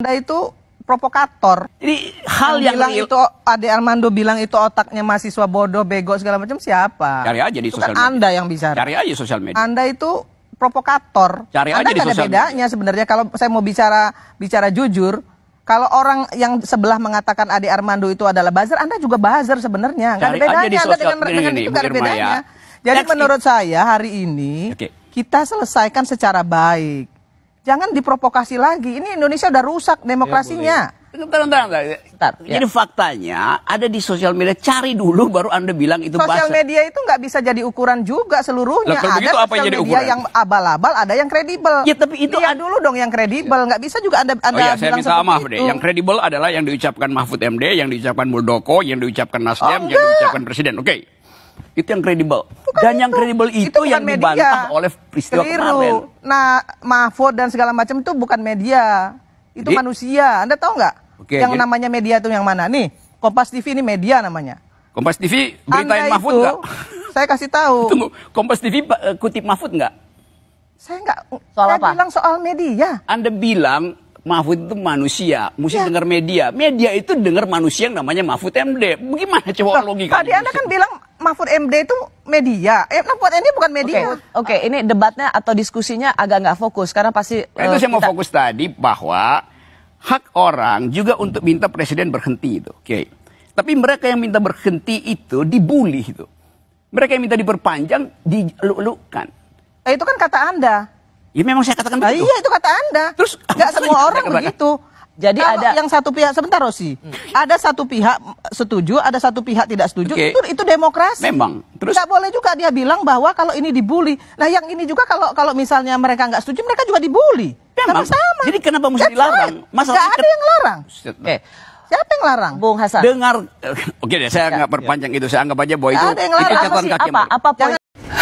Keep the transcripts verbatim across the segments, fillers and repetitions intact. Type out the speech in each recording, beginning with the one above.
Anda itu provokator. Jadi hal yang, yang bilang real. itu Ade Armando bilang itu otaknya mahasiswa bodoh, bego segala macam siapa? Cari aja di itu sosial kan media. Anda yang bicara. Cari aja sosial media. Anda itu provokator. Cari Anda aja di nggak ada sosial bedanya sebenarnya kalau saya mau bicara bicara jujur. Kalau orang yang sebelah mengatakan Ade Armando itu adalah buzzer, Anda juga buzzer sebenarnya. Nggak ada Cari aja bedanya di Anda sosial dengan, media dengan ini, itu Bu nggak ada Irma, bedanya. ya. Jadi Next, menurut saya hari ini Oke. kita selesaikan secara baik. Jangan diprovokasi lagi. Ini Indonesia udah rusak demokrasinya. Bentar, bentar, bentar. Bentar, Jadi ya. faktanya ada di sosial media. Cari dulu baru Anda bilang itu Sosial buzzer. media itu nggak bisa jadi ukuran juga seluruhnya. Lah, kalau Ada begitu apa sosial yang jadi media ukuran? yang abal-abal, ada yang kredibel. Ya, tapi itu Lihat ad- dulu dong yang kredibel. Nggak bisa juga Anda, anda Oh iya, saya bilang minta seperti maaf itu. deh. Yang kredibel adalah yang diucapkan Mahfud M D, yang diucapkan Muldoko, yang diucapkan Nasdem, Oh, yang enggak. diucapkan Presiden. Oke. Itu yang kredibel. Dan yang kredibel itu, Itu bukan yang media. dibantah oleh peristiwa Keliru. kemarin. Nah, Mahfud dan segala macam itu bukan media. Itu Jadi- manusia. Anda tahu nggak? Oke, yang jadi- namanya media itu yang mana? Nih, Kompas T V ini media namanya. Kompas T V beritain Anda Mahfud itu, nggak? saya kasih tahu. Tunggu, Kompas T V eh, kutip Mahfud nggak? Saya nggak. Soal saya apa? bilang soal media. Anda bilang Mahfud itu manusia, mesti Ya. dengar media. Media itu dengar manusia yang namanya Mahfud M D. Bagaimana coba Loh, logika? tadi Anda kan bilang Mahfud M D itu media. Eh, Mahfud M D bukan Oke, media. oke, ini debatnya atau diskusinya agak nggak fokus karena pasti Nah, itu eh, saya mau kita- fokus tadi bahwa hak orang juga untuk minta presiden berhenti itu. Oke. Tapi mereka yang minta berhenti itu dibully itu. Mereka yang minta diperpanjang dilulukan. Eh, itu kan kata Anda. Ya memang saya katakan Nah, begitu. iya itu kata Anda. Terus, nggak apa semua yang orang Anda katakan? begitu. Jadi Kalau ada- yang satu pihak sebentar Rosi. Ada satu pihak setuju, ada satu pihak tidak setuju. Oke. Itu itu demokrasi. Memang. Terus- nggak boleh juga dia bilang bahwa kalau ini dibully. Nah, yang ini juga kalau kalau misalnya mereka nggak setuju, mereka juga dibully. Memang. Sama-sama. Jadi kenapa mesti That's dilarang? right. Masalah Nggak ada ikat- yang larang. Oke, Siapa yang larang? Bung Hasan. Dengar, oke deh, saya nggak perpanjang itu. Saya anggap aja bahwa itu Nggak ada yang itu larang. apa catatan sih kaki apa mereka. apa poin?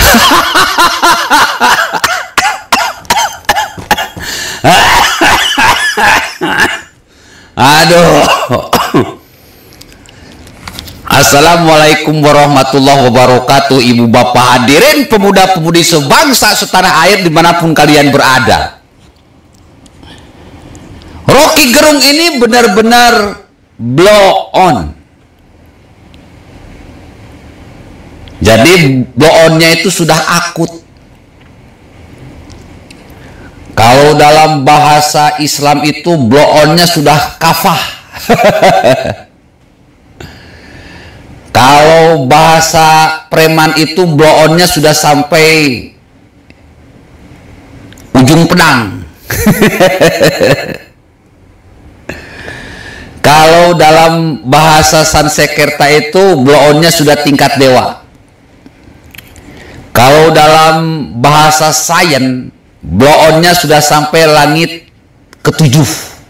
Aduh. Assalamualaikum warahmatullahi wabarakatuh. Ibu bapak hadirin, pemuda-pemudi sebangsa setanah air dimanapun kalian berada. Rocky Gerung ini benar-benar blow on. Jadi blow onnya itu sudah akut. Kalau dalam bahasa Islam itu blow onnya sudah kafah. Kalau bahasa preman itu blow onnya sudah sampai ujung pedang. Kalau dalam bahasa Sansekerta itu blow onnya sudah tingkat dewa. Kalau dalam bahasa sains, blow onnya sudah sampai langit ketujuh.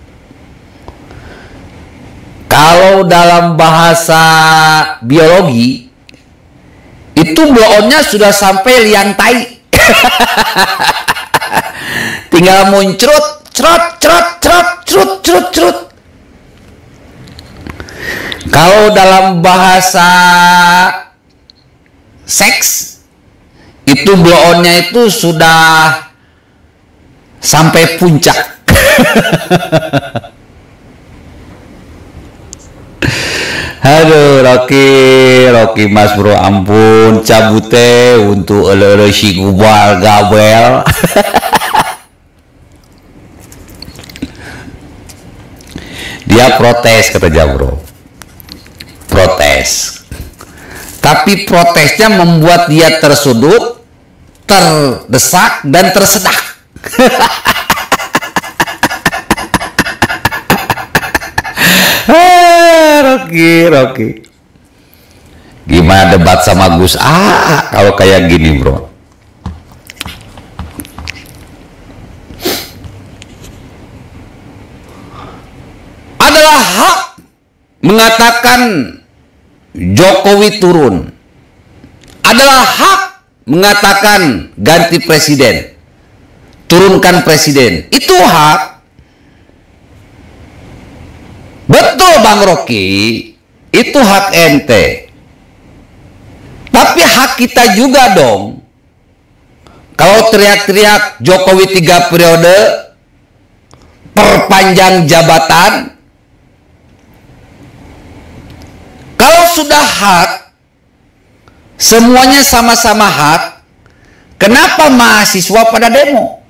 Kalau dalam bahasa biologi itu blow onnya sudah sampai liang tai. Tinggal muncrut, cerot, cerot, cerot, cerut, cerut, cerut. Kalau dalam bahasa seks itu blow onnya itu sudah sampai puncak. Aduh, Rocky, Rocky Mas bro, ampun, cabute untuk ele-ele si gubal gabel. Dia protes, kata Jabro. Protes. Tapi protesnya membuat dia tersudut, terdesak, dan tersedak. Rocky, Rocky. Gimana debat sama Gus A kalau kayak gini, bro? Adalah hak mengatakan Jokowi turun. Adalah hak mengatakan ganti presiden. Turunkan presiden. Itu hak. Betul Bang Rocky, itu hak ente. Tapi hak kita juga dong. Kalau teriak-teriak Jokowi tiga periode, perpanjang jabatan. Kalau sudah hak, semuanya sama-sama hak, kenapa mahasiswa pada demo?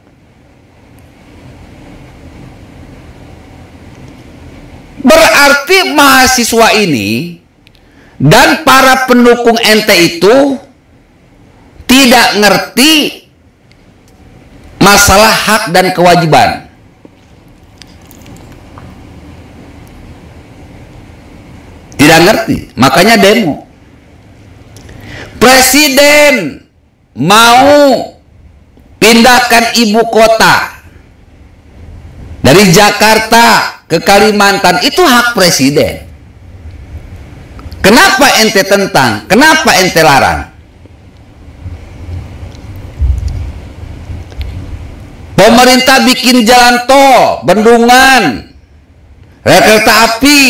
Berarti mahasiswa ini dan para pendukung ente itu tidak ngerti masalah hak dan kewajiban. Tidak ngerti, makanya demo. Presiden mau pindahkan ibu kota dari Jakarta ke Kalimantan, itu hak presiden. Kenapa ente tentang? Kenapa ente larang? Pemerintah bikin jalan tol, bendungan, rel kereta api,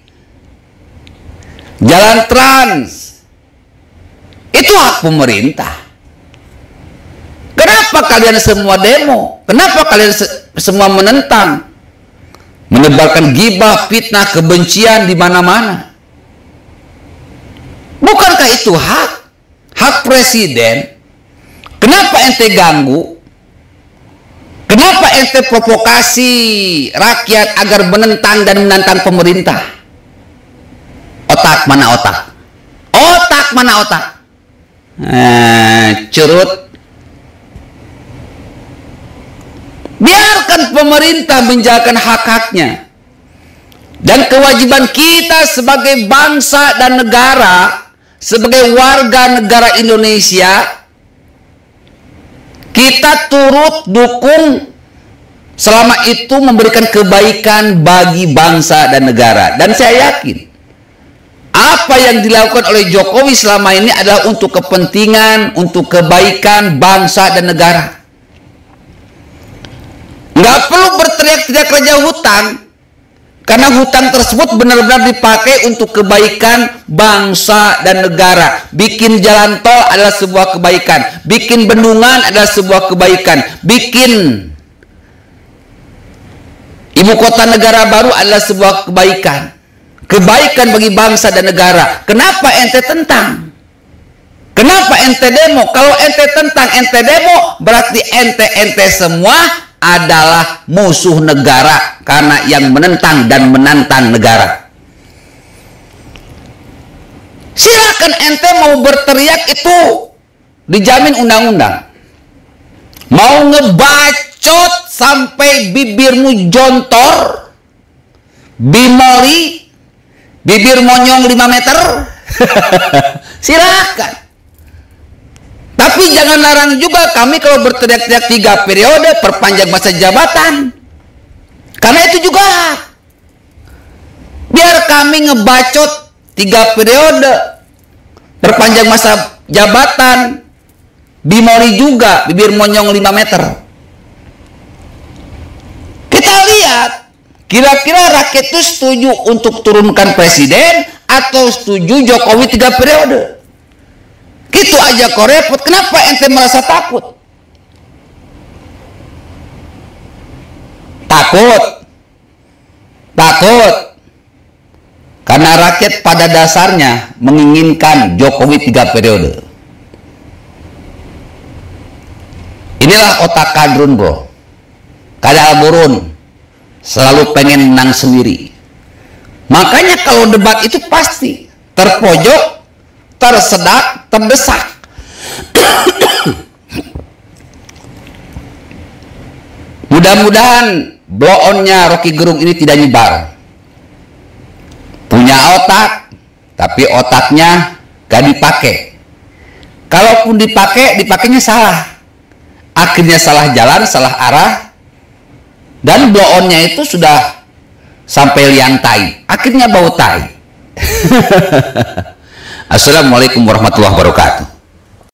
jalan trans, itu hak pemerintah. Kenapa kalian semua demo? Kenapa kalian se semua menentang? Menebarkan gibah, fitnah, kebencian di mana-mana. Bukankah itu hak? Hak presiden? Kenapa ente ganggu? Kenapa ente provokasi rakyat agar menentang dan menantang pemerintah? Otak mana otak? Otak mana otak? Eh, curut. Biarkan pemerintah menjalankan hak-haknya. Dan kewajiban kita sebagai bangsa dan negara, sebagai warga negara Indonesia, kita turut dukung selama itu memberikan kebaikan bagi bangsa dan negara. Dan saya yakin apa yang dilakukan oleh Jokowi selama ini adalah untuk kepentingan, untuk kebaikan bangsa dan negara. Nggak perlu berteriak-teriak raja hutang, karena hutang tersebut benar-benar dipakai untuk kebaikan bangsa dan negara. Bikin jalan tol adalah sebuah kebaikan, bikin bendungan adalah sebuah kebaikan, bikin ibu kota negara baru adalah sebuah kebaikan. Kebaikan bagi bangsa dan negara. Kenapa ente tentang? Kenapa ente demo? Kalau ente tentang, ente demo, berarti ente-ente semua adalah musuh negara, karena yang menentang dan menantang negara. Silakan ente mau berteriak, itu dijamin undang-undang. Mau ngebacot sampai bibirmu jontor, bimoli, bibir monyong lima meter, silakan. Tapi jangan larang juga kami kalau berteriak-teriak tiga periode, perpanjang masa jabatan. Karena itu juga biar kami ngebacot tiga periode, perpanjang masa jabatan, bimori juga, bibir monyong lima meter. Kita lihat, kira-kira rakyat itu setuju untuk turunkan presiden atau setuju Jokowi tiga periode? Gitu aja kok repot. Kenapa ente merasa takut? Takut. Takut. Karena rakyat pada dasarnya menginginkan Jokowi tiga periode. Inilah otak kadrun, bro. Kadal burun. Selalu pengen menang sendiri. Makanya kalau debat itu pasti terpojok, tersedak, terdesak. Mudah-mudahan blow-on-nya Rocky Gerung ini tidak nyebar. Punya otak, tapi otaknya gak dipakai. Kalaupun dipakai, dipakainya salah. Akhirnya salah jalan, salah arah. Dan blow-on-nya itu sudah sampai liang tai. Akhirnya bau tai. Assalamualaikum warahmatullahi wabarakatuh.